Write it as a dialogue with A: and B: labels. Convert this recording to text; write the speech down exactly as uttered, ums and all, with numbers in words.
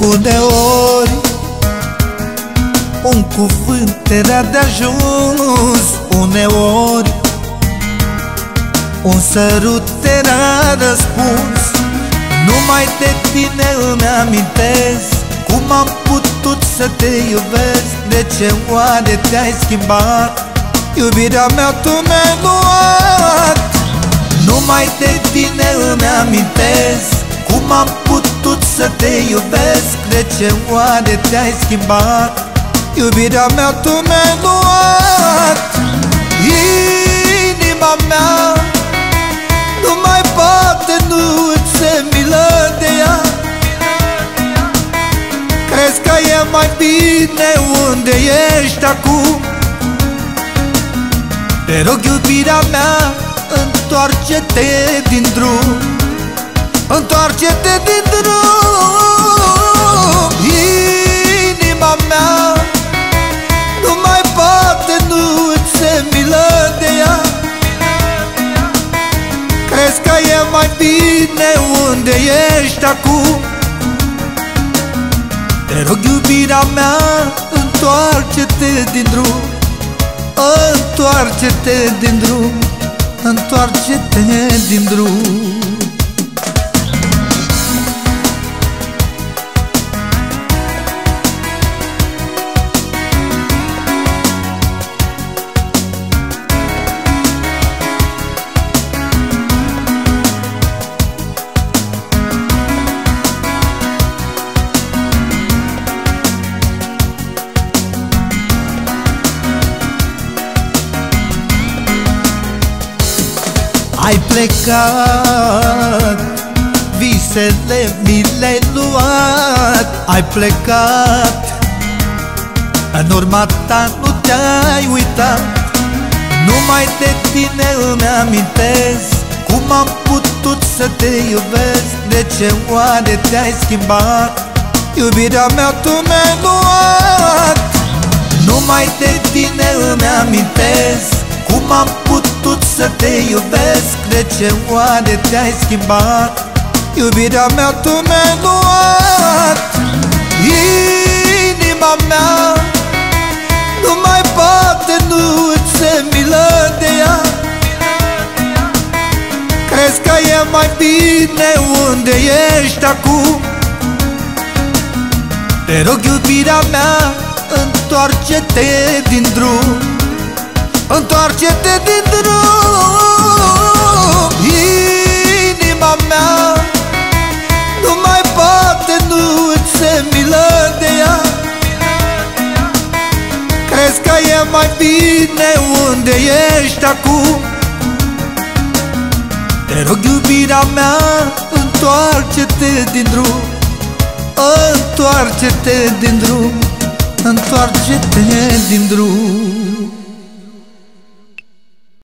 A: Uneori un cuvânt era de ajuns, uneori un sărut era răspuns. Numai de tine îmi amintesc cum am putut să te iubesc. De ce oare te-ai schimbat? Iubirea mea tu mi-ai luat. Numai de tine îmi amintesc cum am putut să te iubesc. De ce oare te-ai schimbat? Iubirea mea tu mi-ai luat. Inima mea nu mai poate, nu îți se milă de ea. Crezi că e mai bine unde ești acum? Te rog, iubirea mea, întoarce-te din drum, întoarce-te din drum. Inima mea nu mai poate, nu îți se milă de ea. Crezi că e mai bine unde ești acum? Te rog, iubirea mea, întoarce-te din drum, întoarce-te din drum, întoarce-te din drum. Ai plecat, visele mi le-ai luat. Ai plecat, în urma ta nu te-ai uitat. Numai de tine îmi amintesc cum am putut să te iubesc. De ce oare te-ai schimbat? Iubirea mea tu mi-ai luat. Numai de tine îmi amintesc cum am putut să te iubesc. De ce oare te-ai schimbat? Iubirea mea tu mi-ai luat. Inima mea nu mai poate, nu îți se milă de ea. Crezi că e mai bine unde ești acum? Te rog, iubirea mea, întoarce-te din drum, întoarce-te din drum. Inima mea nu mai poate, nu îți se milă de ea. Crezi că e mai bine unde ești acum? Te rog, iubirea mea, întoarce-te din drum, întoarce-te din drum, întoarce-te din drum.